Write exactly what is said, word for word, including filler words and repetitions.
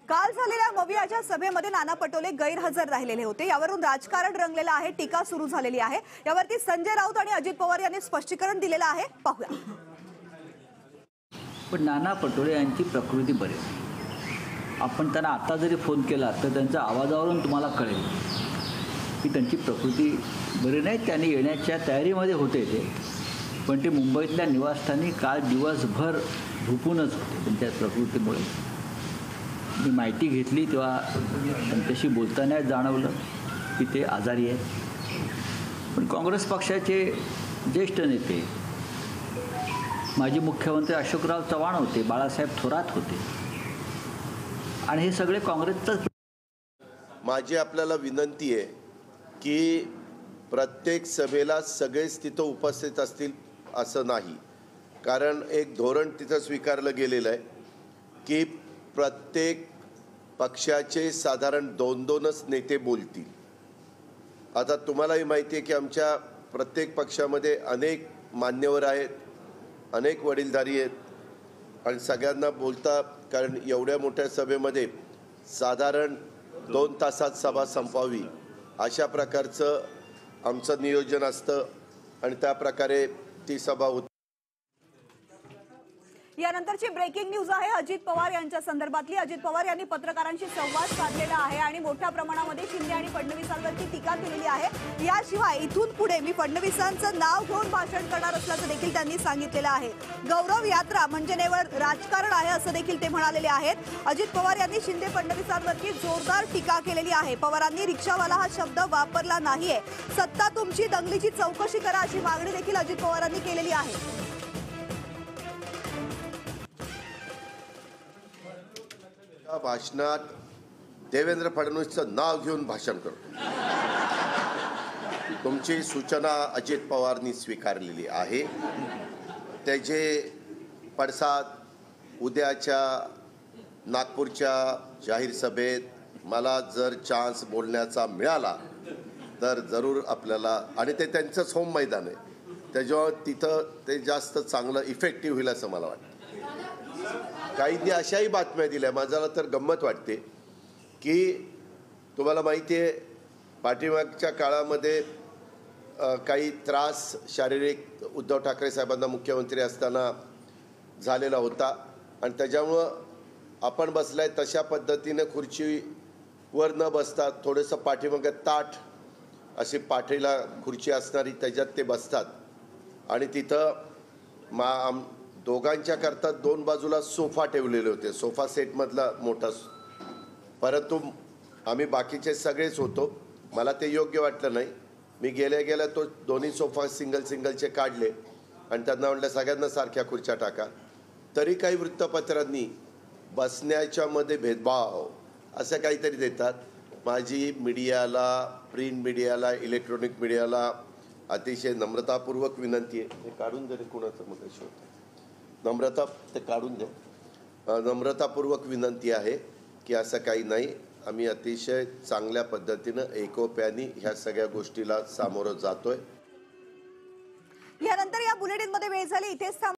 काल झालेल्या मवियाच्या सभेमध्ये नाना पटोले गैरहजर राहिलेले होते। यावरून राजकारण रंगलेलं आहे, टीका सुरू झालेली आहे। यावरती संजय राऊत आणि अजित पवार यांनी स्पष्टीकरण दिलेलं आहे, पाहूया। पण नाना पटोले यांची प्रकृती बरी नाही। आपण त्यांना आता जरी फोन केला तर त्यांच्या आवाजावरून तुम्हाला कळेल की त्यांची प्रकृती बरी नाही। त्यांनी येण्याच्या तयारीमध्ये होते ते, पण ते मुंबईतल्या निवासस्थानी काल दिवसभर झोपूनच होते त्यांच्या प्रकृतीमुळे। मी माहिती घेतली तेव्हा त्यांच्याशी बोलताना जाणवलं की ते आजारी आहेत। पण काँग्रेस पक्षाचे ज्येष्ठ नेते माजी मुख्यमंत्री अशोकराव चव्हाण होते, बाळासाहेब थोरात होते, आणि हे सगळे काँग्रेसचंच। माझी आपल्याला विनंती आहे की प्रत्येक सभेला सगळेच तिथं उपस्थित असतील असं नाही, कारण एक धोरण तिथं स्वीकारलं गेलेलं आहे की प्रत्येक पक्षाचे साधारण दोन दोनच नेते बोलतील। आता तुम्हालाही माहिती आहे की आमच्या प्रत्येक पक्षामध्ये अनेक मान्यवर आहेत, अनेक वडीलधारी आहेत, आणि सगळ्यांना बोलता, कारण एवढ्या मोठ्या सभेमध्ये साधारण दोन तासात सभा संपवावी अशा प्रकारचं आमचं नियोजन असतं, आणि त्या प्रकारे ती सभा होती। यानंतरची ब्रेकिंग न्यूज आहे अजित पवार यांच्या संदर्भातली। अजित पवार यांनी पत्रकारांशी संवाद साधलेला आहे आणि मोठ्या प्रमाणामध्ये शिंदे आणि फडणवीसांवरती टीका केलेली आहे। याशिवाय इथून पुढे मी फडणवीसांचं नाव घेऊन भाषण करणार असल्याचं देखील त्यांनी सांगितलेलं आहे। गौरव यात्रा म्हणजे नेवळ राजकारण आहे असं देखील ते म्हणालेले आहेत। अजित पवार यांनी शिंदे फडणवीसांवरती जोरदार टीका केलेली आहे। पवारांनी रिक्षावाला हा शब्द वापरला नाहीये। सत्ता तुमची, दंगलीची चौकशी करा अशी मागणी देखील अजित पवारांनी केलेली आहे। भाषणात देवेंद्र फडणवीसचं नाव घेऊन भाषण करतो। तुमची सूचना अजित पवारनी स्वीकारलेली आहे। त्याचे पडसाद उद्याच्या नागपूरच्या जाहीर सभेत मला जर चान्स बोलण्याचा मिळाला तर जरूर आपल्याला, आणि ते त्यांचंच होम मैदान आहे, त्याच्यावर तिथं ते जास्त चांगलं इफेक्टिव्ह होईल असं मला वाटतं। काहींनी अशाही बातम्या दिल्या, माझ्याला तर गंमत वाटते की तुम्हाला माहिती आहे पाठीमागच्या काळामध्ये काही त्रास शारीरिक उद्धव ठाकरे साहेबांना मुख्यमंत्री असताना झालेला होता, आणि त्याच्यामुळं आपण बसलाय तशा पद्धतीने खुर्चीवर न बसता थोडंसं पाठीमागे ताठ अशी पाठीला खुर्ची असणारी त्याच्यात ते बसतात, आणि तिथं मा आम दोघांच्या करता दोन बाजूला सोफा ठेवलेले होते, सोफा सेटमधला मोठा। परंतु आम्ही बाकीचे सगळेच होतो, मला ते योग्य वाटलं नाही। मी गेल्या गेल्या तो दोन्ही सोफा सिंगल सिंगलचे काढले आणि त्यांना म्हटलं सगळ्यांना सारख्या खुर्च्या टाका। तरी काही वृत्तपत्रांनी बसण्याच्या मध्ये भेदभाव असं काहीतरी देतात। माझी मीडियाला, प्रिंट मीडियाला, इलेक्ट्रॉनिक मीडियाला अतिशय नम्रतापूर्वक विनंती आहे, हे काढून जरी कोणाचं मग शोध नम्रता ते काढून द्या। नम्रतापूर्वक विनंती आहे की असं काही नाही, आम्ही अतिशय चांगल्या पद्धतीनं एकोप्याने ह्या सगळ्या गोष्टीला सामोरं जातोय। यानंतर या बुलेटिनमध्ये वेळ झाली, इथेच